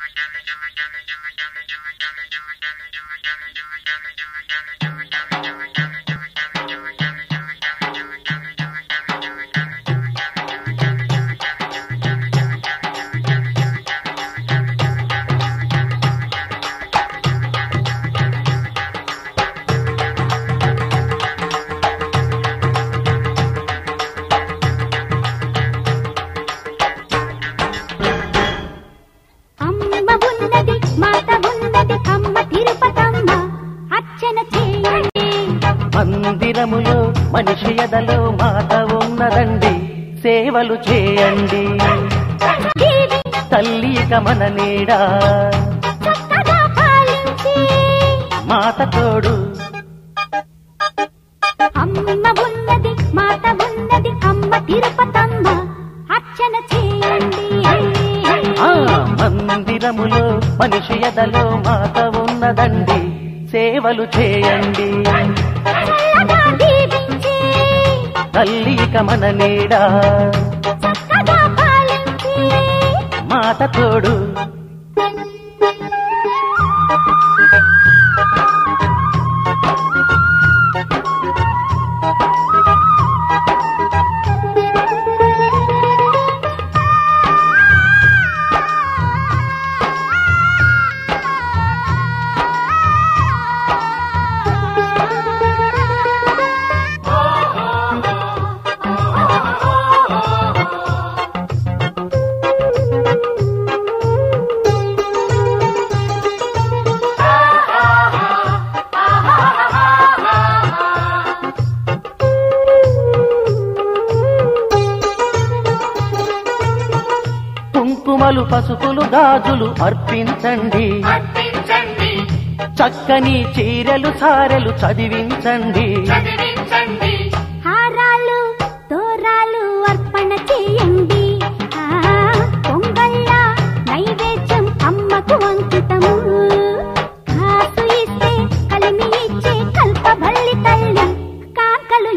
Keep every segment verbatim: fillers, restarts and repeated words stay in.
మందిరములో మనిషి ఎదలో మాత ఉన్నదండి, సేవలు చేయండి. తల్లి కమన నీడా మాత తోడు. అమ్మ ఉన్నది మాత ఉన్నది అమ్మ తిరుపతమ్మ అర్చన చేయండి. మందిరములో మనిషి ఎదలో మాత ఉన్నదండి, సేవలు చేయండి. తల్లి కమన నీడా మాత తోడు. కుంకుమలు పసుపులు గాజులు అర్పించండి, చక్కని చీరలు సారెలు చదివించండి. హారాలు తోరాలు అర్పణ చేయండి. పొంగళ్ళ నైవేద్యం అమ్మకు అంకితము. కాసు ఇస్తే కలిమి ఇచ్చే కల్పభల్లి తల్లి కాకలు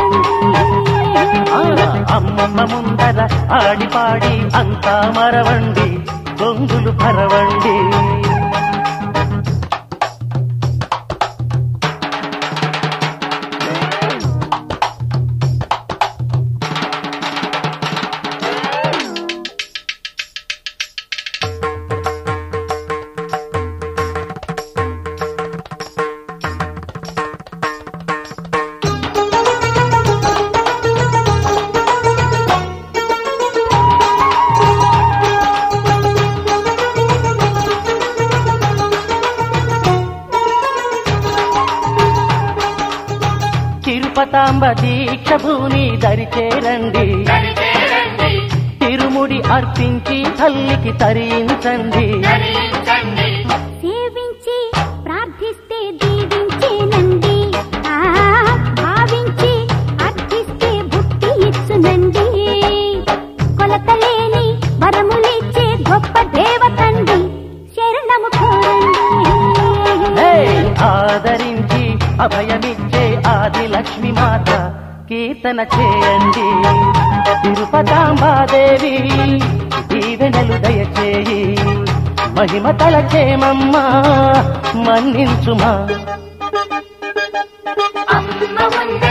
అమ్మమ్మ ముందర ఆడిపాడి అంతా మరవండి, గొంగులు పరవండి. తిరుపతాంబ దీక్ష భూమి దరిచేరండి, తిరుముడి అర్పించి తల్లికి తరించండి. సేవించి ప్రార్థిస్తే దీవించేనండి, భావించి అర్థిస్తే భక్తి ఇచ్చునండి. కొలతలేని వరములిచ్చే గొప్ప దేవతండి, శరణము కోరండి. ఆదరించి అభయమిచ్చే ఆది లక్ష్మి మాత కీర్తన చేయండి. తిరుపతాంబాదేవి దీవెనలు దయచేయి, మహిమ తలచేమమ్మా మన్నించుమా. అమ్మ